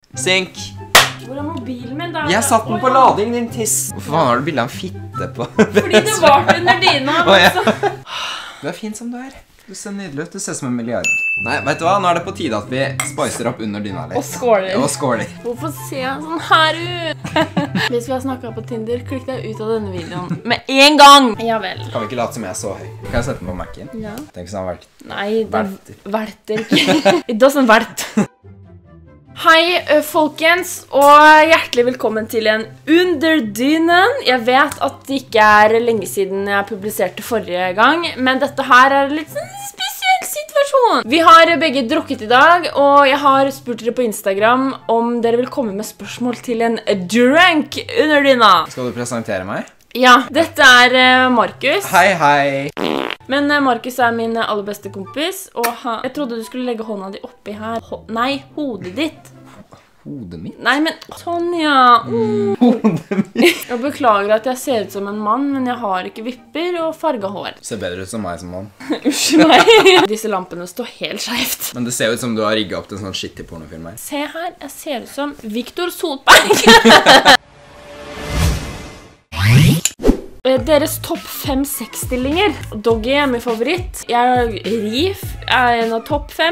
Synk. Hvor er mobilen min da? Jeg satt den på lading, din tiss. Hvorfor faen har du bildet av en fitte på? Fordi det var under dina. Du er fin som du er. Du ser nydelig ut, du ser som en milliard. Nei, vet du hva? Nå er det på tide at vi spicer opp under dyna litt. Og skåler. Og skåler. Hvorfor ser jeg sånn her ut? Hvis vi har snakket på Tinder, klikk deg ut av denne videoen med en gang. Ja vel. Kan vi ikke late som jeg er så høy? Kan jeg sette den på Mac-en? Ja. Tenk sånn vært. Nei, det velter ikke. It doesn't velt. Hei folkens, og hjertelig velkommen til en Under dynen. Jeg vet at det ikke er lenge siden jeg publiserte forrige gang, men dette her er litt sånn spesiell situasjon. Vi har begge drukket i dag, og jeg har spurt dere på Instagram om dere vil komme med spørsmål til en drunk under dyna. Skal du presentere meg? Ja, dette er Markus. Hei, hei. Men Markus er min aller beste kompis, og jeg trodde du skulle legge hånda di oppi her. Nei, hodet ditt. Hodet mitt? Nei, men sånn, ja. Hodet mitt? Jeg beklager at jeg ser ut som en mann, men jeg har ikke vipper og farget hår. Ser bedre ut som meg som mann. Unnskyld meg. Disse lampene står helt skjevt. Men det ser ut som du har rigget opp til en sånn shitty pornofilm her. Se her, jeg ser ut som Victor Solberg. Deres topp 5 sexstillinger. Doggy er min favoritt. Rif er en av topp 5.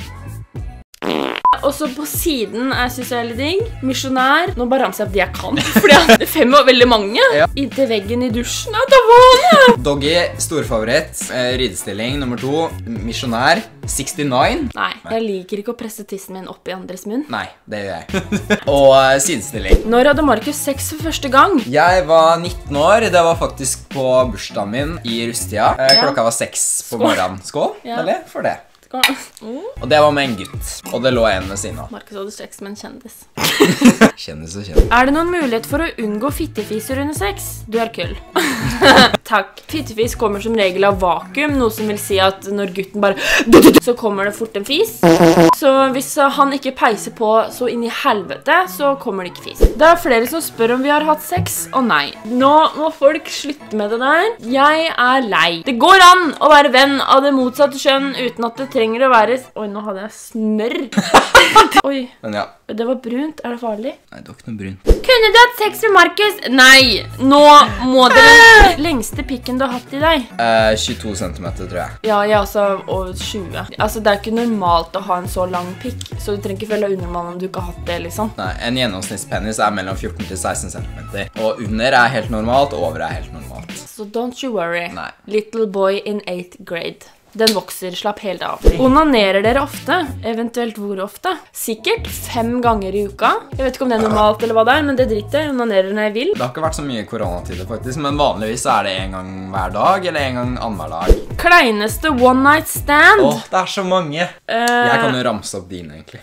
Og så på siden synes jeg er litt digg. Misjonær. Nå bare ramser jeg opp de jeg kan. Fordi 5 var veldig mange. Ja. Inntil veggen i dusjen. Ja, da var det! Doggy, storfavoritt. Ridestilling nummer 2. Misjonær. 69. Nei, jeg liker ikke å presse tissen min opp i andres munn. Nei, det gjør jeg. Og sidestilling. Når hadde Markus sex for første gang? Jeg var 19 år. Det var faktisk på bursdagen min i rusttida. Klokka var 6 på morgenen. Skål, eller? For det. Og det var med en gutt. Og det lå en ved siden av. Markus hadde sex med en kjendis. Kjendis og kjendis. Er det noen mulighet for å unngå fittefiser under sex? Du er køll. Takk. Fittefis kommer som regel av vakuum, noe som vil si at når gutten bare så kommer det fort en fis. Så hvis han ikke peiser på så inn i helvete, så kommer det ikke fis. Det er flere som spør om vi har hatt sex, og nei. Nå må folk slutte med det der. Jeg er lei. Det går an å være venn av det motsatte kjønn uten at det trenger å være... Oi, nå hadde jeg snørr. Oi. Men ja. Det var brunt. Er det farlig? Nei, det var ikke noe brunt. Kunne du hatt sex med Markus? Nei, nå må dere... Lengste pikken du har hatt i deg? 22 centimeter, tror jeg. Ja, jeg også over 20. Altså, det er ikke normalt å ha en så lang pikk, så du trenger ikke føle deg undermann om du ikke har hatt det, liksom. Nei, en gjennomsnittspenis er mellom 14 til 16 centimeter. Og under er helt normalt, og over er helt normalt. So don't you worry. Nei. Little boy in 8th grade. Den vokser, slapp helt av. Onanerer dere ofte? Eventuelt hvor ofte? Sikkert 5 ganger i uka. Jeg vet ikke om det er normalt eller hva det er, men det driter jeg. Onanerer når jeg vil. Det har ikke vært så mye koronatider faktisk, men vanligvis er det en gang hver dag, eller en gang annenhver dag. Kleineste one night stand? Åh, det er så mange. Jeg kan jo ramse opp dine, egentlig.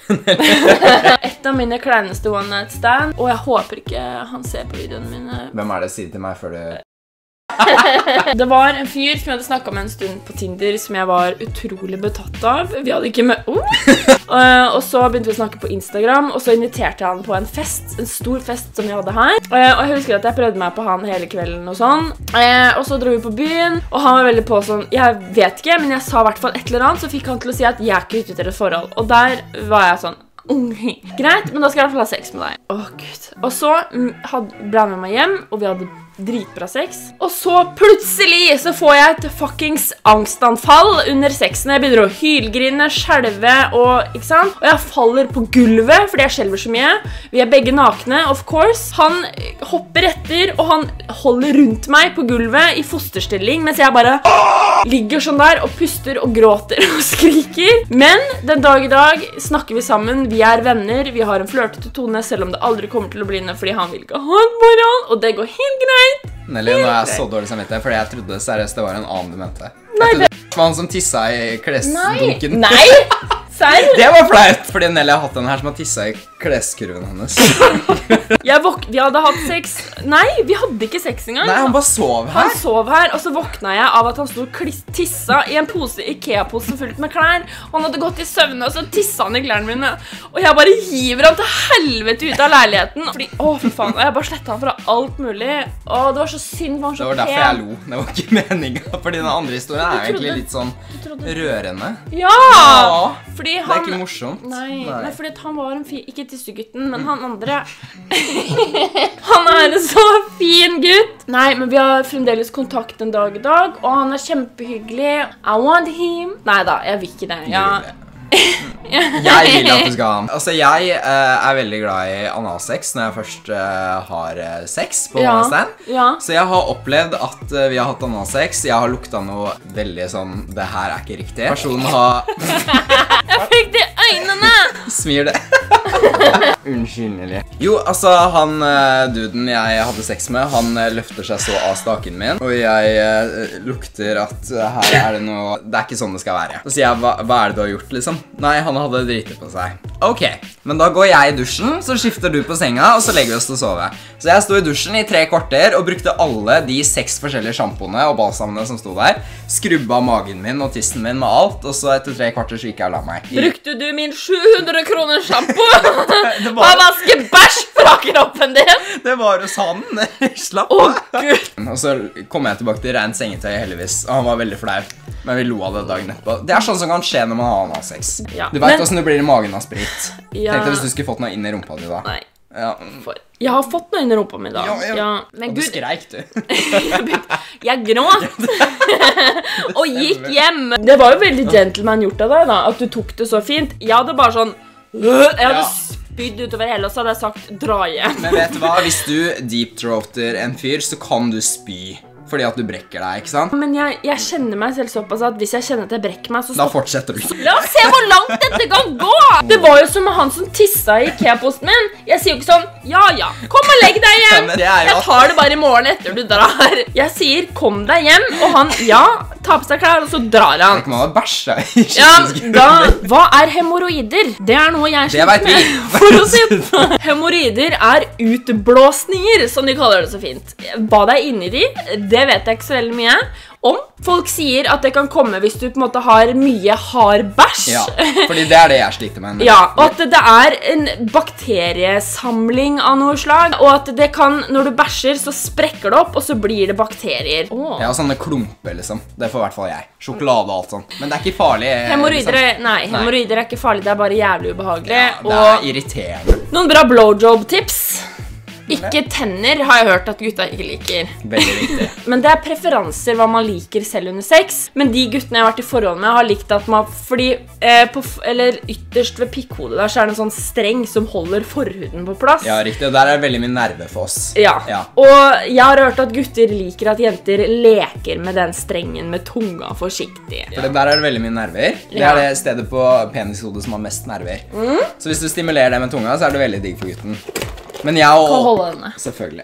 Et av mine kleineste one night stand, og jeg håper ikke han ser på videoene mine. Hvem er det sier til meg før du... Det var en fyr som jeg hadde snakket med en stund på Tinder som jeg var utrolig betatt av. Vi hadde ikke med... Og så begynte vi å snakke på Instagram, og så inviterte jeg han på en fest, en stor fest som jeg hadde her. Og jeg husker at jeg prøvde meg på han hele kvelden og sånn. Og så dro vi på byen, og han var veldig på sånn, jeg vet ikke, men jeg sa i hvert fall et eller annet, så fikk han til å si at jeg er ikke ute etter et forhold. Og der var jeg sånn, greit, men da skal jeg i hvert fall ha sex med deg. Åh, Gud. Og så ble han med meg hjem, og vi hadde dritbra sex. Og så plutselig så får jeg et fuckings angstanfall under sexen. Jeg begynner å hylgrine, skjelve og, ikke sant? Og jeg faller på gulvet fordi jeg skjelver så mye. Vi er begge nakne, of course. Han hopper etter, og han holder rundt meg på gulvet i fosterstilling, mens jeg bare ligger sånn der og puster og gråter og skriker. Men den dag i dag snakker vi sammen, vi er venner, vi har en flørtete tone, selv om det aldri kommer til å bli ned fordi han vil ikke ha en moral, og det går helt greit. Nelly, nå er jeg så dårlig samvittighet, fordi jeg trodde seriøst det var en annen du mente. Nei, det var han som tissa i klesdunken. Nei! Serr? Det var flaut, fordi Nelly har hatt den her som har tissa i kleskurven hennes. Vi hadde hatt sex. Nei, vi hadde ikke sex engang. Nei, han bare sov her. Han sov her, og så våkna jeg av at han stod og tissa i en pose, Ikea-pose fullt med klær. Han hadde gått i søvne, og så tissa han i klærne mine. Og jeg bare hiver han til helvete ut av leiligheten. Fordi, fy faen, og jeg bare slettet han fra alt mulig. Og det var så synd, for han så pen. Det var derfor jeg lo. Det var ikke meningen, fordi den andre historien er egentlig litt sånn rørende. Ja! Det er ikke morsomt. Nei, fordi han var en fyr, ikke tissegutten, men han andre han en så fin gutt. Nei, men vi har fremdeles kontakt en dag i dag, og han kjempehyggelig. I want him. Neida, jeg vil ikke det. Ja. Jeg vil at du skal ha han. Altså, jeg veldig glad i analsex når jeg først har sex på one-stand. Så jeg har opplevd at vi har hatt analsex. Jeg har lukta noe veldig sånn, det her ikke riktig. Personen har Jeg fikk det i øynene! Smir det. Unnskyldelig. Jo, altså, han duden jeg hadde sex med, han løfter seg så av staken min, og jeg lukter at her det noe, det ikke sånn det skal være. Så sier jeg, hva det du har gjort, liksom? Nei, han hadde dritet på seg. Ok, men da går jeg i dusjen, så skifter du på senga, og så legger vi oss til å sove. Så jeg sto i dusjen i 3 kvarter, og brukte alle de 6 forskjellige shampoene og balsamene som sto der, skrubba magen min og tissen min med alt, og så etter 3 kvarter så gikk jeg og la meg. Brukte du min 700 kroner shampoo? Han vasker bæsj fra kroppen din! Det var hos han. Slapp av. Gud. Og så kom jeg tilbake til rent sengetøy heldigvis, og han var veldig flau. Men vi lo av det dagen etterpå. Det sånn som kan skje når man har analsex. Du vet hvordan det blir i magen av sprit. Tenk deg hvis du skulle fått noe inn i rumpa di da. Nei. Jeg har fått noe inn i rumpa mi da. Men og du skreik, du. Jeg gråt. Og gikk hjem. Det var jo veldig gentleman gjort av deg da, at du tok det så fint. Jeg hadde bare sånn, jeg hadde spydd utover hele, og så hadde jeg sagt, dra hjem. Men vet du hva, hvis du deep-throater en fyr, så kan du spy. Fordi at du brekker deg, ikke sant? Men jeg kjenner meg selv såpass at hvis jeg kjenner at jeg brekker meg, så da fortsetter du. La oss se hvor langt dette kan gå! Det var jo som han som tissa i IKEA-posten min. Jeg sier jo ikke sånn, ja, kom og legg deg hjem. Jeg tar det bare i morgen etter du drar. Jeg sier, kom deg hjem, og han, ta på seg klær, og så drar han. Det kan man ha bæsja i. Hva hemoroider? Det noe jeg skjønner. Det vet vi. For å si hemoroider utblåsninger, som de kaller det så fint. Hva det inni de, det vet jeg ikke så veldig mye om. Folk sier at det kan komme hvis du på en måte har mye hard bæsj. Ja, fordi det det jeg sliter med. Ja, og at det en bakteriesamling av noe slag, og at det kan, når du bæsjer, så sprekker det opp, og så blir det bakterier. Ja, sånne klumper liksom. Det får i hvert fall jeg. Sjokolade og alt sånt. Men det ikke farlig. Hemoroider, nei, hemoroider ikke farlig, det bare jævlig ubehagelig. Ja, det irriterende. Noen bra blowjob-tips. Ikke tenner har jeg hørt at gutta ikke liker. Veldig viktig. Men det preferanser hva man liker selv under sex. Men de guttene jeg har vært i forhold med har likt at man, fordi eller ytterst ved pikkhodet der, så det en sånn streng som holder forhuden på plass. Ja, riktig. Og der det veldig mye nerve for oss. Ja. Og jeg har hørt at gutter liker at jenter leker med den strengen med tunga forsiktig. For der det veldig mye nerver. Det det stedet på penishodet som har mest nerver. Så hvis du stimulerer det med tunga, så det veldig digg for gutten. Men jeg kan holde denne. Selvfølgelig.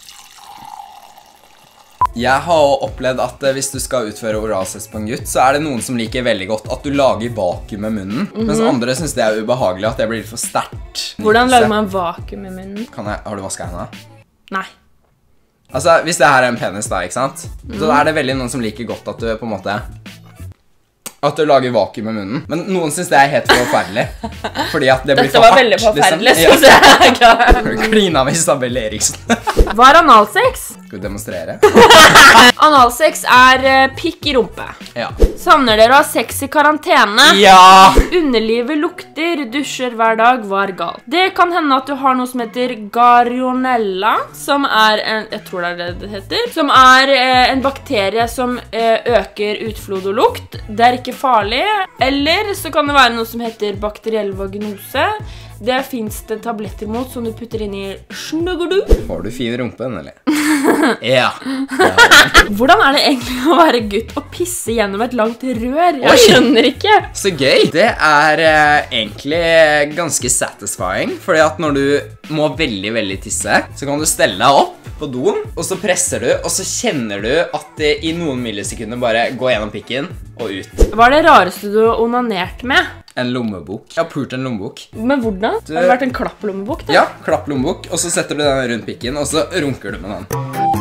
Jeg har opplevd at hvis du skal utføre oralsex på en gutt, så det noen som liker veldig godt at du lager vakuum med munnen, mens andre synes det ubehagelig at det blir for sterkt. Hvordan lager man vakuum med munnen? Har du vasket hendene? Nei. Altså, hvis det her en penis da, ikke sant? Så det veldig noen som liker godt at du på en måte at du lager vakuum med munnen. Men noen synes det helt forferdelig. Fordi at det blir for hardt. Dette var veldig forferdelig, synes jeg. Klina med Isabelle Eriksen. Hva analsex? Skal du demonstrere? Analsex pikk i rumpe. Ja. Savner dere å ha sex i karantene? Ja! Underlivet lukter, dusjer hver dag, var galt. Det kan hende at du har noe som heter Garionella, som jeg tror det det heter, som en bakterie som øker utflod og lukt. Det ikke farlig. Eller så kan det være noe som heter bakteriell vaginose. Det finnes det tabletter mot som du putter inn i snuggerdu. Får du fin rumpen, eller? Ja. Hvordan det egentlig å være gutt og pisse gjennom et langt rør? Jeg skjønner ikke. Så gøy. Det egentlig ganske satisfying, fordi at når du må veldig, veldig tisse, så kan du stelle deg opp på doen, og så presser du, og så kjenner du at det i noen millisekunder bare går gjennom pikken og ut. Hva det rareste du har onanert med? En lommebok. Jeg har pult en lommebok. Men hvordan? Har det vært en klapplommebok da? Ja, klapplommebok, og så setter du den rundt pikken, og så runker du med den.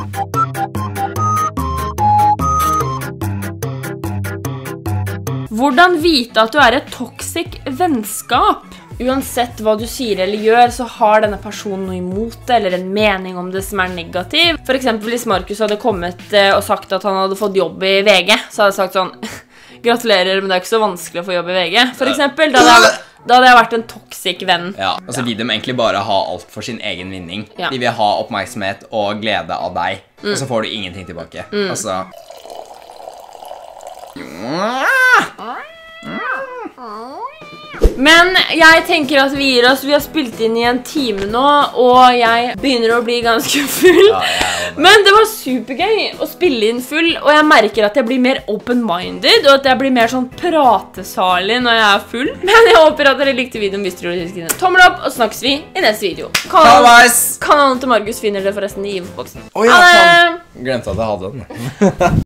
Hvordan vite at du et toxic vennskap? Uansett hva du sier eller gjør, så har denne personen noe imot det, eller en mening om det som negativ. For eksempel hvis Markus hadde kommet og sagt at han hadde fått jobb i VG, så hadde jeg sagt sånn, gratulerer, men det ikke så vanskelig å få jobb i VG. For eksempel, da Da hadde jeg vært en toxic venn. Ja, og så vil de egentlig bare ha alt for sin egen vinning. Ja. De vil ha oppmerksomhet og glede av deg, og så får du ingenting tilbake. Altså... Men jeg tenker at vi gir oss. Vi har spilt inn i en time nå, og jeg begynner å bli ganske full. Ja, Men det var supergøy å spille inn full, og jeg merker at jeg blir mer open-minded, og at jeg blir mer sånn pratesalig når jeg er full. Men jeg håper at dere likte videoen. Hvis dere likte den, tommel opp, og snakkes vi i neste video. Kanalen til Markus finner dere forresten i infoboksen. Åja, faen. Glemte at jeg hadde den.